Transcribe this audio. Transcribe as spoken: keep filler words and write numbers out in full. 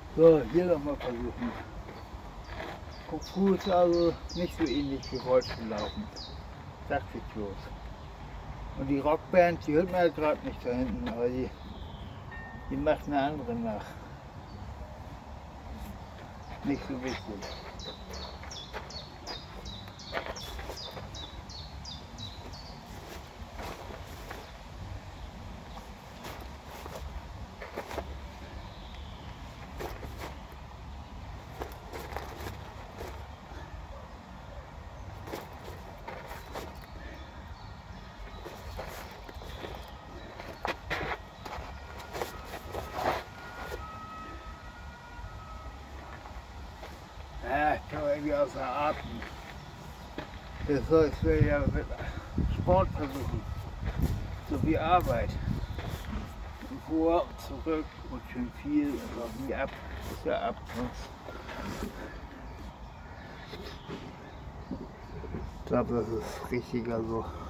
So, hier nochmal versuchen. Fuß also nicht so ähnlich wie Rollstuhl laufen. Dachte ich bloß. Und die Rockband, die hört man ja gerade nicht da hinten, aber die, die macht eine andere nach. Nicht so wichtig. Ja, ich komme irgendwie außer Atem. Das soll ich will ja mit Sport versuchen. So wie Arbeit. Und vor und zurück und schön viel und auch nie ab. Ist ja ab. Ich glaube, das ist richtiger so.